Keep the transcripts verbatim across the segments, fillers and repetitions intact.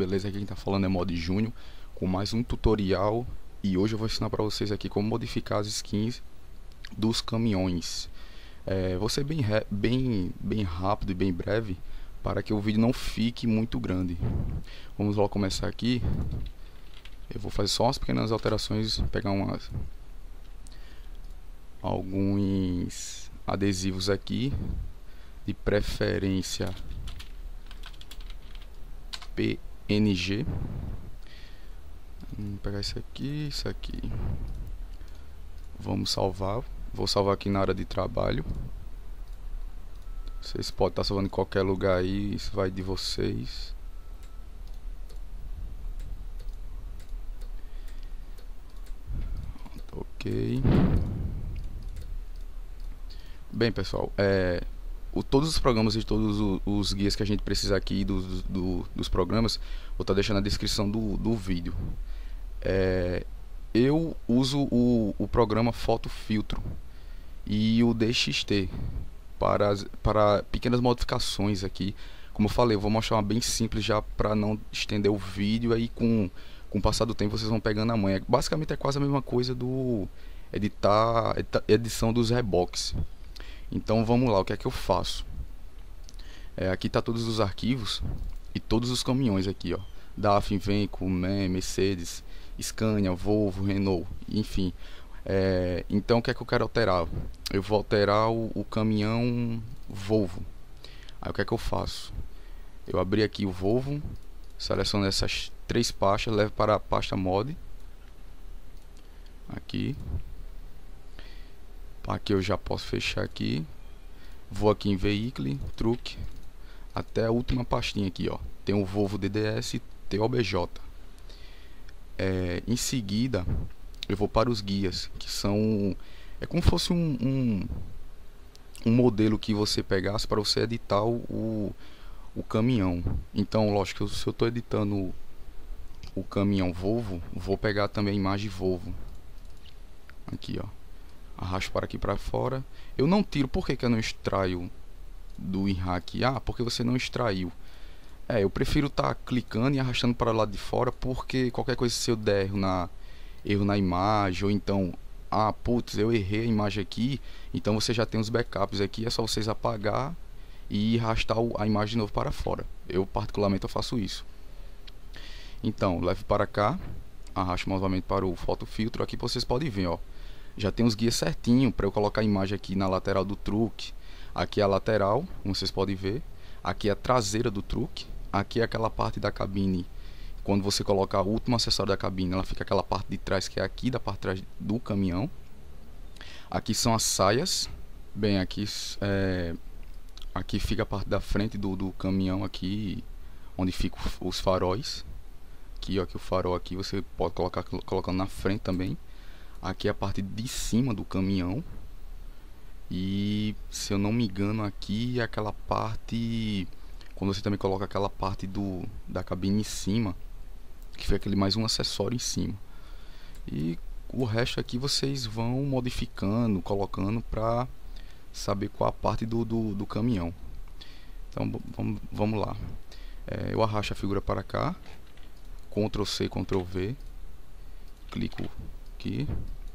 beleza? Aqui quem tá falando é Mod Júnior com mais um tutorial. E hoje eu vou ensinar para vocês aqui como modificar as skins dos caminhões. É, vou ser bem, bem, bem rápido e bem breve para que o vídeo não fique muito grande. Vamos logo começar aqui. Eu vou fazer só umas pequenas alterações, pegar umas, alguns adesivos aqui, de preferência P N G. Vamos pegar isso aqui, isso aqui. Vamos salvar. Vou salvar aqui na área de trabalho. Vocês podem estar salvando em qualquer lugar aí, isso vai de vocês. Ok. Bem, pessoal, é, o, todos os programas e todos os, os guias que a gente precisa aqui dos, do, dos programas, vou estar deixando na descrição do, do vídeo. É, eu uso o, o programa Photo Filtro e o D X T para, para pequenas modificações aqui. Como eu falei, eu vou mostrar uma bem simples já para não estender o vídeo. Aí com, com o passar do tempo vocês vão pegando a manha. Basicamente é quase a mesma coisa do editar, edição dos reboques. Então vamos lá, o que é que eu faço? É, aqui tá todos os arquivos e todos os caminhões aqui, ó. D A F, Iveco, M E M, Mercedes, Scania, Volvo, Renault, enfim. É, então o que é que eu quero alterar? Eu vou alterar o, o caminhão Volvo. Aí o que é que eu faço? Eu abri aqui o Volvo, seleciono essas três pastas, levo para a pasta mod. Aqui. Aqui eu já posso fechar aqui. Vou aqui em veículo, truque, até a última pastinha aqui, ó. Tem o Volvo D D S T O B J. É, em seguida eu vou para os guias, que são, é como se fosse um, um, um modelo que você pegasse para você editar o, o caminhão. Então, lógico, se eu estou editando o, o caminhão Volvo, vou pegar também a imagem Volvo. Aqui, ó. Arrasto para aqui para fora. Eu não tiro, por que que eu não extraio do WinRAR? Ah, porque você não extraiu. É, eu prefiro estar tá clicando e arrastando para o lado de fora, porque qualquer coisa, se eu der erro na, erro na imagem, ou então, ah, putz, eu errei a imagem aqui, então você já tem os backups aqui, é só vocês apagar e arrastar a imagem de novo para fora. Eu particularmente eu faço isso. Então, levo para cá, arrasto novamente para o Photo Filtro. Aqui vocês podem ver, ó, já tem os guias certinho para eu colocar a imagem aqui na lateral do truque. Aqui é a lateral, como vocês podem ver. Aqui é a traseira do truque. Aqui é aquela parte da cabine. Quando você coloca o último acessório da cabine, ela fica aquela parte de trás, que é aqui da parte de trás do caminhão. Aqui são as saias. Bem, aqui é, aqui fica a parte da frente do, do caminhão aqui, onde ficam os faróis. Aqui, ó, aqui o farol aqui você pode colocar colocando na frente também. Aqui é a parte de cima do caminhão. E se eu não me engano, aqui é aquela parte quando você também coloca aquela parte do, da cabine em cima, que fica aquele mais um acessório em cima. E o resto aqui vocês vão modificando, colocando para saber qual a parte do, do, do caminhão. Então vamos, vamos lá. É, eu arrasto a figura para cá, Ctrl C, Ctrl V, clico aqui,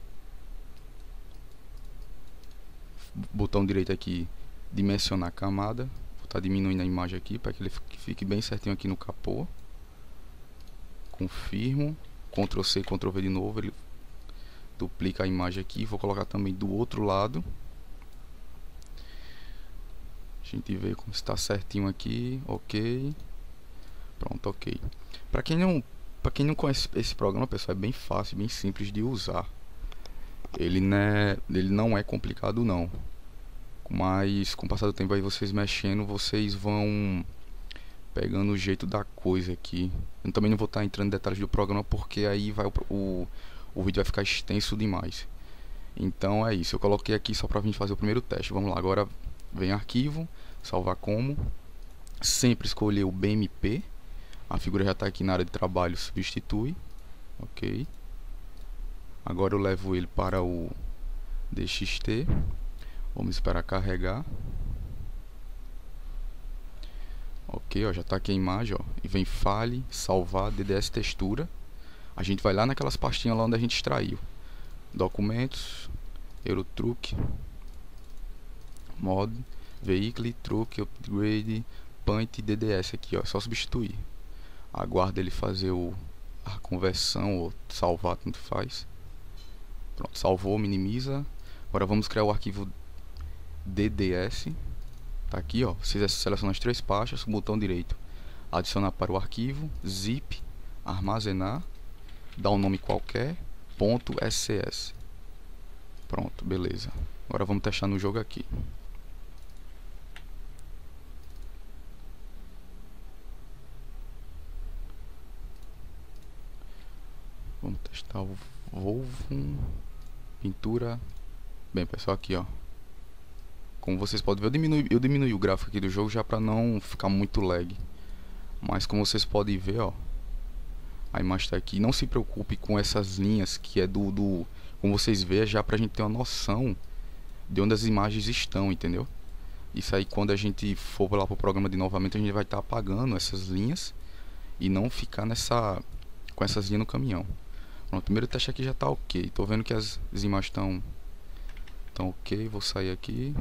botão direito aqui, dimensionar a camada. Vou estar diminuindo a imagem aqui para que ele fique bem certinho aqui no capô. Confirmo, Ctrl C, Ctrl V de novo, ele duplica a imagem aqui. Vou colocar também do outro lado. A gente vê como está certinho aqui, ok. Pronto, ok. Para quem não, para quem não conhece esse programa, pessoal, é bem fácil, bem simples de usar. Ele não é, ele não é complicado não. Mas com o passar do tempo aí, vocês mexendo, vocês vão pegando o jeito da coisa aqui. Eu também não vou estar entrando em detalhes do programa, porque aí vai o, o, o vídeo vai ficar extenso demais. Então é isso, eu coloquei aqui só para a gente fazer o primeiro teste. Vamos lá, agora vem arquivo, salvar como. Sempre escolher o B M P. A figura já está aqui na área de trabalho, substitui. Ok. Agora eu levo ele para o D X T. Vamos esperar carregar. Ok. Ok, ó, já tá aqui a imagem, ó. E vem File, Salvar, D D S Textura. A gente vai lá naquelas pastinhas lá onde a gente extraiu. Documentos, Eurotruck, Mod, Vehicle, Truck, Upgrade, Paint e D D S aqui, ó. É só substituir. Aguarda ele fazer o, a conversão ou salvar, tanto faz. Pronto, salvou, minimiza. Agora vamos criar o arquivo D D S. Tá aqui, ó. Vocês selecionam as três pastas, botão direito, adicionar para o arquivo, zip, armazenar, dá um nome qualquer, ponto .scs. Pronto, beleza. Agora vamos testar no jogo aqui. Vamos testar o Volvo pintura. Bem, pessoal, aqui, ó. Como vocês podem ver, eu diminui, eu diminui o gráfico aqui do jogo já para não ficar muito lag. Mas como vocês podem ver, ó, a imagem está aqui. Não se preocupe com essas linhas que é do, do como vocês veem, já pra gente ter uma noção de onde as imagens estão, entendeu? Isso aí, quando a gente for lá pro programa de novamente, a gente vai estar tá apagando essas linhas e não ficar nessa com essas linhas no caminhão. Pronto, o primeiro teste aqui já tá ok. Tô vendo que as, as imagens estão estão ok. Vou sair aqui.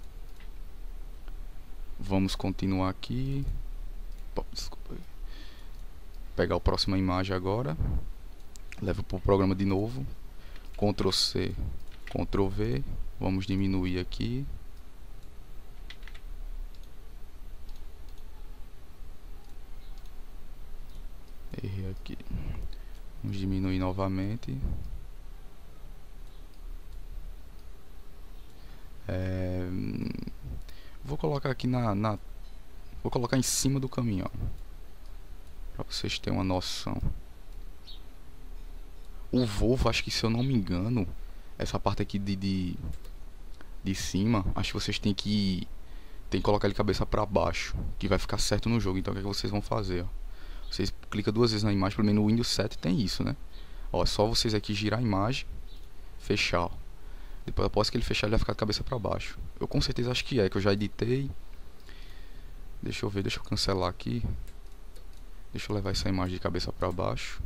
Vamos continuar aqui. Pô, desculpa aí. Pegar a próxima imagem agora. Leva para o programa de novo. Ctrl C, Ctrl V. Vamos diminuir aqui. Errei aqui. Vamos diminuir novamente. É... Vou colocar aqui na, na... Vou colocar em cima do caminhão, para vocês terem uma noção. O Volvo, acho que, se eu não me engano, essa parte aqui de, de, de cima, acho que vocês têm que tem que colocar ele cabeça para baixo, que vai ficar certo no jogo. Então o que, é que vocês vão fazer? Ó? Vocês clicam duas vezes na imagem, pelo menos no Windows sete tem isso, né? Ó, é só vocês aqui girar a imagem, fechar, ó. Depois, após que ele fechar, ele vai ficar de cabeça para baixo. Eu com certeza acho que é, que eu já editei. Deixa eu ver, deixa eu cancelar aqui. Deixa eu levar essa imagem de cabeça para baixo.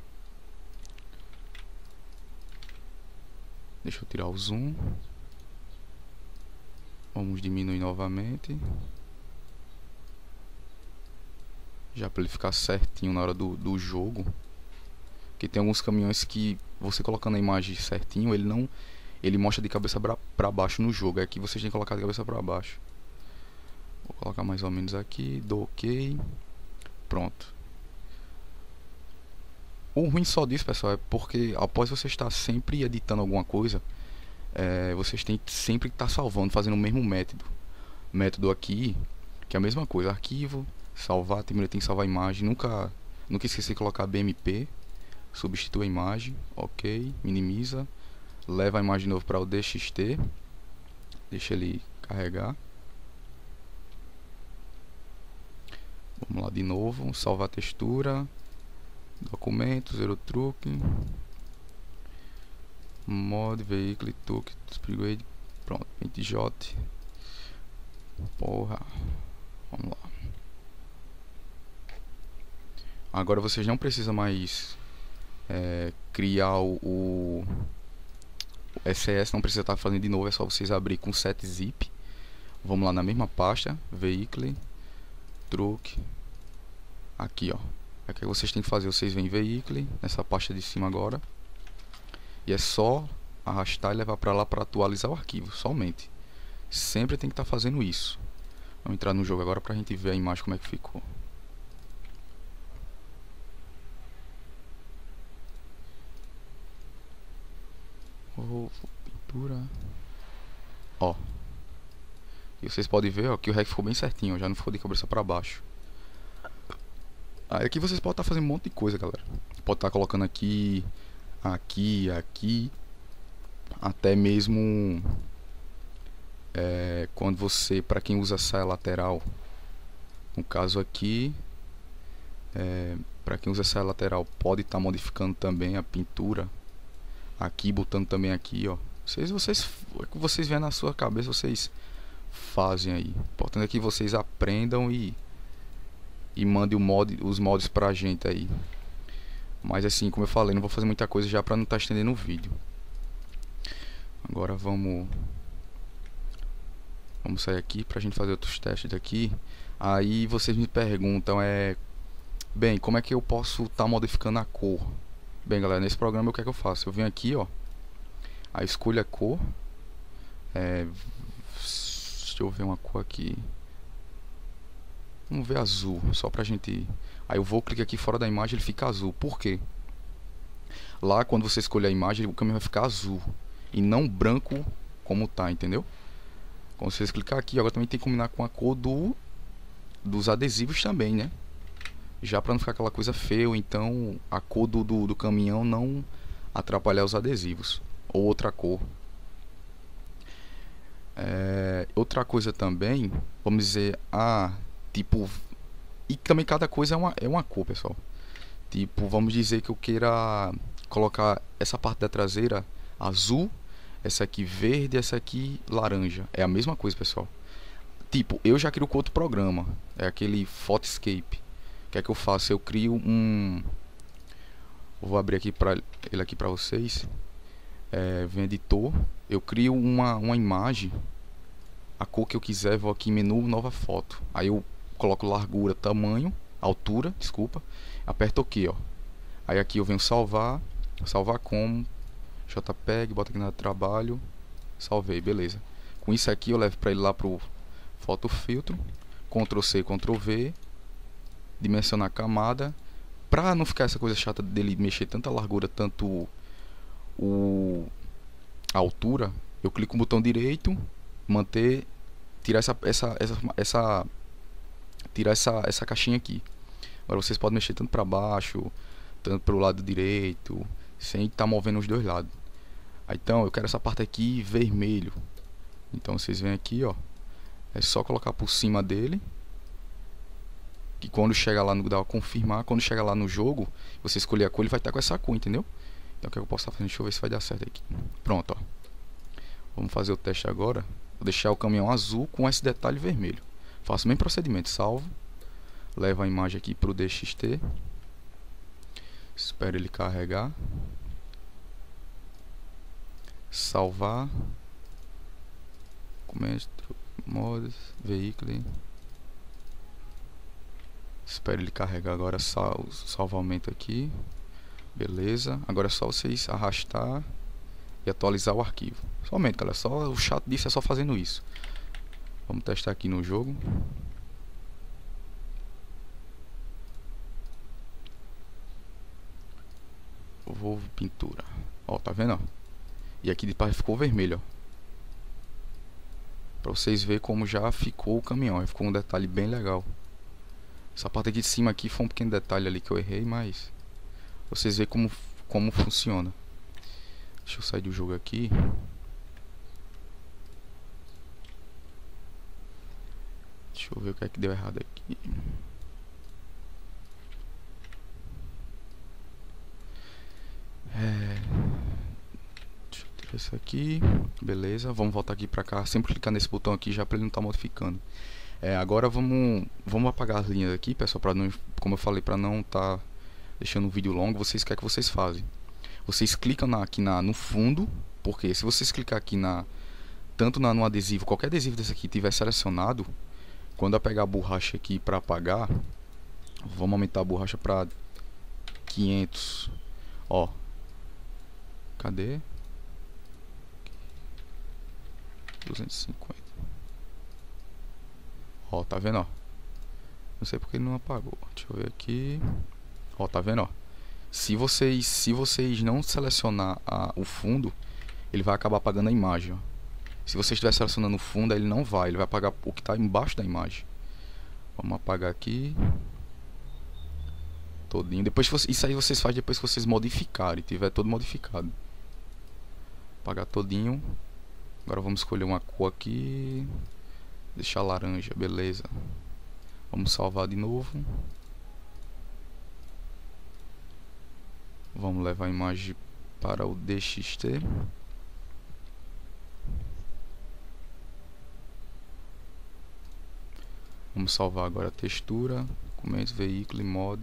Deixa eu tirar o zoom. Vamos diminuir novamente. Já para ele ficar certinho na hora do, do jogo. Porque tem alguns caminhões que você colocando a imagem certinho, ele não... Ele mostra de cabeça para baixo no jogo. Aqui vocês têm que colocar de cabeça para baixo. Vou colocar mais ou menos aqui. Dou ok. Pronto. O ruim só disso, pessoal, é porque após você estar sempre editando alguma coisa, é, vocês têm que sempre estar salvando, fazendo o mesmo método. Método aqui, que é a mesma coisa. Arquivo, salvar, primeiro tem que salvar a imagem. Nunca, nunca esquecer de colocar B M P. Substitua a imagem. Ok. Minimiza. Leva a imagem de novo para o D X T. Deixa ele carregar. Vamos lá de novo. Salvar a textura. Documentos, Eurotruck. Mod, Vehicle, Truck, Upgrade. Pronto, Paint J. Porra. Vamos lá. Agora vocês não precisam mais é, criar o, o S S, não precisa estar fazendo de novo, é só vocês abrir com set zip. Vamos lá na mesma pasta, Vehicle, Truck. Aqui, ó. O que vocês têm que fazer? Vocês vêm em Vehicle, nessa pasta de cima agora. E é só arrastar e levar para lá para atualizar o arquivo, somente. Sempre tem que estar fazendo isso. Vamos entrar no jogo agora para a gente ver a imagem como é que ficou. Oh, pintura. Ó. E vocês podem ver, ó, que o rec ficou bem certinho, ó, já não ficou de cabeça para baixo. Aí aqui vocês podem estar fazendo um monte de coisa, galera. Pode estar colocando aqui, aqui, aqui. Até mesmo é, quando você, para quem usa saia lateral, no caso aqui, é, para quem usa saia lateral, pode estar modificando também a pintura. Aqui, botando também aqui, ó. Vocês, vocês, o que vocês veem na sua cabeça, vocês fazem aí. O importante é que vocês aprendam e e mande o mod, os mods pra gente aí. Mas assim, como eu falei, não vou fazer muita coisa já pra não estar tá estendendo o vídeo. Agora vamos Vamos sair aqui pra gente fazer outros testes daqui. Aí vocês me perguntam, é... Bem, como é que eu posso estar tá modificando a cor? Bem, galera, nesse programa o que é que eu faço? Eu venho aqui, ó. Aí escolho a cor. É... Deixa eu ver uma cor aqui. Vamos ver azul, só pra gente... Aí eu vou, clicar aqui fora da imagem, ele fica azul. Por quê? Lá, quando você escolher a imagem, o caminho vai ficar azul. E não branco como tá, entendeu? Quando vocês clicar aqui, agora também tem que combinar com a cor do, dos adesivos também, né? Já pra não ficar aquela coisa feia, então a cor do, do, do caminhão não atrapalhar os adesivos. Ou outra cor. É, outra coisa também, vamos dizer, ah, tipo... E também cada coisa é uma, é uma cor, pessoal. Tipo, vamos dizer que eu queira colocar essa parte da traseira azul, essa aqui verde, essa aqui laranja. É a mesma coisa, pessoal. Tipo, eu já crio com outro programa. É aquele Photoscape. O que é que eu faço? Eu crio um... Vou abrir aqui pra, ele aqui para vocês. É, vem editor. Eu crio uma, uma imagem. A cor que eu quiser, vou aqui em menu, nova foto. Aí eu coloco largura, tamanho, altura, desculpa. Aperto OK, ó. Aí aqui eu venho salvar. Salvar como... JPEG, bota aqui no trabalho, salvei, beleza. Com isso aqui eu levo para ele lá pro fotofiltro, Ctrl C, Ctrl V, dimensionar a camada, pra não ficar essa coisa chata dele mexer tanta largura, tanto o a altura, eu clico no botão direito, manter, tirar essa essa essa, essa tirar essa essa caixinha aqui. Agora vocês podem mexer tanto para baixo, tanto para o lado direito, sem estar tá movendo os dois lados. Então eu quero essa parte aqui vermelho. Então vocês vêm aqui, ó. É só colocar por cima dele. Que quando chega lá no dá confirmar, quando chega lá no jogo, você escolher a cor, ele vai estar com essa cor, entendeu? Então o que eu posso estar fazendo? Deixa eu ver se vai dar certo aqui. Pronto, ó. Vamos fazer o teste agora. Vou deixar o caminhão azul com esse detalhe vermelho. Faço o mesmo procedimento, salvo. Levo a imagem aqui para o D X T. Espero ele carregar. Salvar. Começo, modos, veículo. Espero ele carregar agora. Sal, salvamento aqui. Beleza. Agora é só vocês arrastar e atualizar o arquivo. Somente, galera. Só, o chato disso é só fazendo isso. Vamos testar aqui no jogo. Volvo pintura. Ó, tá vendo? Ó? E aqui de baixo ficou vermelho, ó. Pra vocês verem como já ficou o caminhão. Ficou um detalhe bem legal. Essa parte aqui de cima aqui foi um pequeno detalhe ali que eu errei, mas vocês verem como, como funciona. Deixa eu sair do jogo aqui. Deixa eu ver o que é que deu errado aqui. É... Deixa eu tirar isso aqui. Beleza, vamos voltar aqui pra cá. Sempre clicar nesse botão aqui já pra ele não estar tá modificando. É, agora vamos, vamos apagar as linhas aqui, pessoal, para não, como eu falei, para não estar tá deixando o vídeo longo. Vocês querem que vocês fazem? Vocês clicam na, aqui na, no fundo, porque se vocês clicar aqui na tanto na, no adesivo, qualquer adesivo desse aqui tiver selecionado, quando eu pegar a borracha aqui para apagar, vamos aumentar a borracha para quinhentos. Ó, cadê? duzentos e cinquenta. Ó, tá vendo, ó? Não sei porque ele não apagou. Deixa eu ver aqui. Ó, tá vendo, ó? Se vocês, se vocês não selecionar a, o fundo, ele vai acabar apagando a imagem, ó. Se você estiver selecionando o fundo, ele não vai. Ele vai apagar o que está embaixo da imagem. Vamos apagar aqui. Todinho. Depois você, isso aí vocês fazem depois que vocês modificarem. Tiver todo modificado. Apagar todinho. Agora vamos escolher uma cor aqui. Deixar laranja, beleza. Vamos salvar de novo. Vamos levar a imagem para o D X T. Vamos salvar agora a textura. documentos, veículo, mod,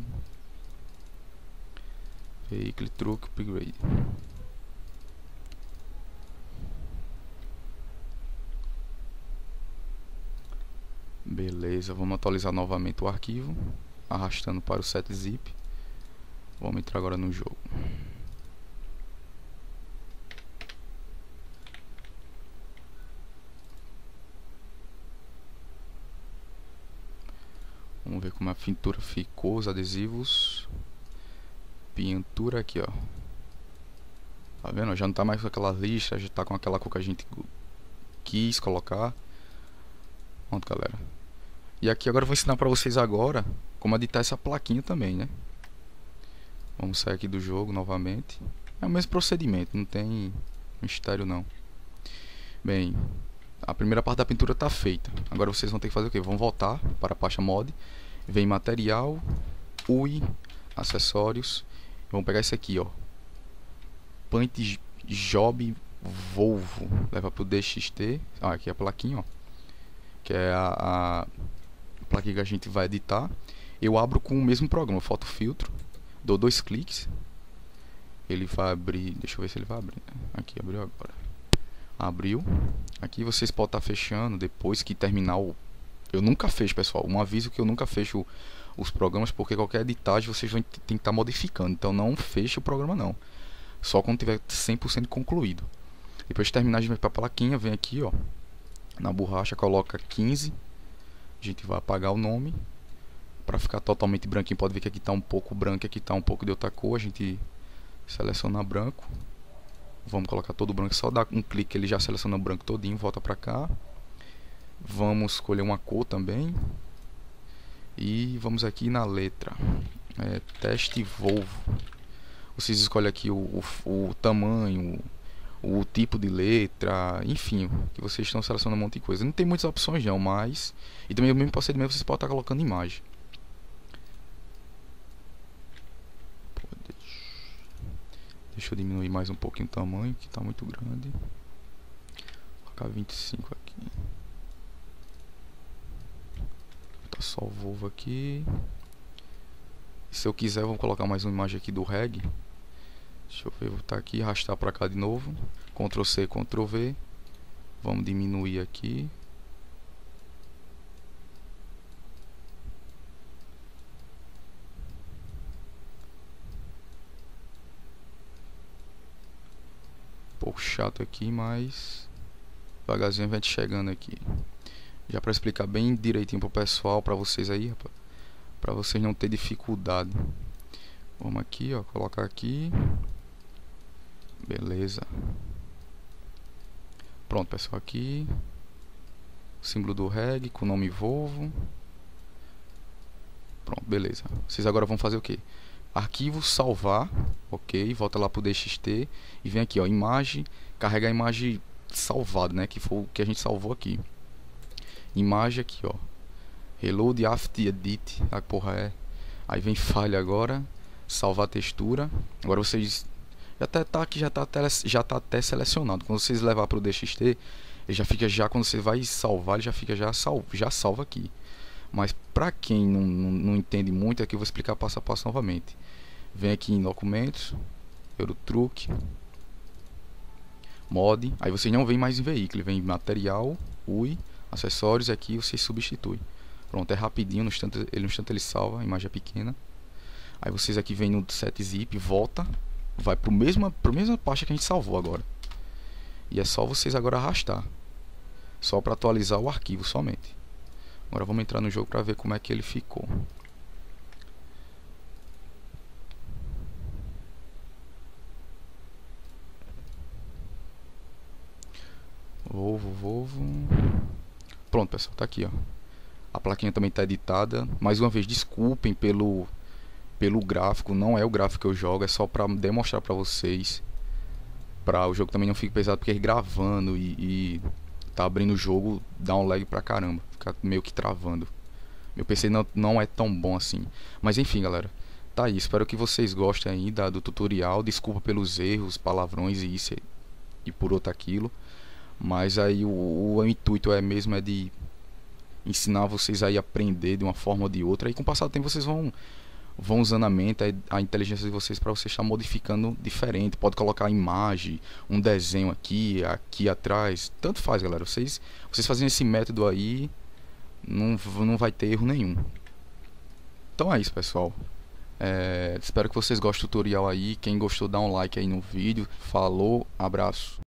veículo, truque, upgrade. Beleza, vamos atualizar novamente o arquivo, arrastando para o set zip. Vamos entrar agora no jogo. Vamos ver como a pintura ficou, os adesivos. Pintura aqui, ó. Tá vendo? Já não tá mais com aquela lista, já tá com aquela cor que a gente quis colocar. Pronto, galera. E aqui agora eu vou ensinar pra vocês agora como editar essa plaquinha também, né? Vamos sair aqui do jogo novamente. É o mesmo procedimento, não tem mistério não. Bem, a primeira parte da pintura está feita. Agora vocês vão ter que fazer o que? Vão voltar para a pasta mod. Vem material, U I, acessórios. Vamos pegar esse aqui, ó. Paint Job Volvo. Leva para o D X T. Ah, aqui é a plaquinha, ó. Que é a, a plaquinha que a gente vai editar. Eu abro com o mesmo programa, Photo Filtro. Dou dois cliques. Ele vai abrir. Deixa eu ver se ele vai abrir. Aqui, abriu agora. Abriu. Aqui vocês podem estar fechando depois que terminar o... Eu nunca fecho, pessoal. Um aviso que eu nunca fecho os programas, porque qualquer editagem vocês vão ter que estar modificando. Então não feche o programa não. Só quando tiver cem por cento concluído. Depois de terminar, a gente vai para a plaquinha, vem aqui, ó. Na borracha, coloca quinze. A gente vai apagar o nome. Para ficar totalmente branquinho, pode ver que aqui está um pouco branco, aqui está um pouco de outra cor. A gente seleciona branco. Vamos colocar todo branco, só dá um clique, ele já seleciona o branco todinho, volta para cá. Vamos escolher uma cor também. E vamos aqui na letra. É, teste Volvo. Vocês escolhem aqui o, o, o tamanho, o, o tipo de letra, enfim, que vocês estão selecionando um monte de coisa. Não tem muitas opções não, mas... E também o mesmo procedimento vocês podem estar colocando imagem. Deixa eu diminuir mais um pouquinho o tamanho, que está muito grande. Vou colocar vinte e cinco aqui. Tá só o Volvo aqui. Se eu quiser, eu vou colocar mais uma imagem aqui do reg. Deixa eu ver, vou estar aqui, arrastar para cá de novo. Ctrl C, Ctrl V. Vamos diminuir aqui. Um pouco chato aqui, mas devagarzinho a gente chegando aqui. Já para explicar bem direitinho pro pessoal, para vocês aí, rapaz, para vocês não ter dificuldade. Vamos aqui, ó, colocar aqui. Beleza. Pronto, pessoal, aqui o símbolo do reg com o nome Volvo. Pronto, beleza. Vocês agora vão fazer o que? Arquivo, salvar, ok, volta lá pro D X T e vem aqui, ó, imagem, carrega a imagem salvada, né, que foi o que a gente salvou aqui. Imagem aqui, ó, reload after edit, a porra é. Aí vem falha agora, salvar a textura. Agora vocês já até tá aqui, já tá até, já tá até selecionado. Quando vocês levar pro D X T, ele já fica já, quando você vai salvar, ele já fica já salvo, já salva aqui. Mas para quem não, não, não entende muito, aqui eu vou explicar passo a passo novamente. Vem aqui em documentos, Eurotruck, mod, aí vocês não vem mais em veículo, vem em material, U I, acessórios, e aqui vocês substituem. Pronto, é rapidinho, no instante, ele, no instante ele salva, a imagem é pequena. Aí vocês aqui vem no set zip, volta, vai para a mesma, mesma pasta que a gente salvou agora. E é só vocês agora arrastar, só para atualizar o arquivo somente. Agora vamos entrar no jogo para ver como é que ele ficou. Volvo, Volvo. Pronto, pessoal, tá aqui, ó. A plaquinha também tá editada. Mais uma vez, desculpem pelo pelo gráfico, não é o gráfico que eu jogo, é só para demonstrar para vocês, para o jogo também não fique pesado, porque gravando e, e tá abrindo o jogo dá um lag pra caramba, fica meio que travando. Meu P C não, não é tão bom assim. Mas enfim, galera, tá aí, espero que vocês gostem aí da, do tutorial. Desculpa pelos erros, palavrões e isso e por outro aquilo. Mas aí o, o intuito é mesmo é de ensinar vocês aí a aprender de uma forma ou de outra, e com o passar do tempo vocês vão vão usando a mente, a inteligência de vocês para você estar modificando diferente. Pode colocar imagem, um desenho aqui, aqui atrás, tanto faz, galera. Vocês, vocês fazendo esse método aí, não, não vai ter erro nenhum. Então é isso, pessoal. É, espero que vocês gostem do tutorial aí. Quem gostou, dá um like aí no vídeo. Falou, abraço.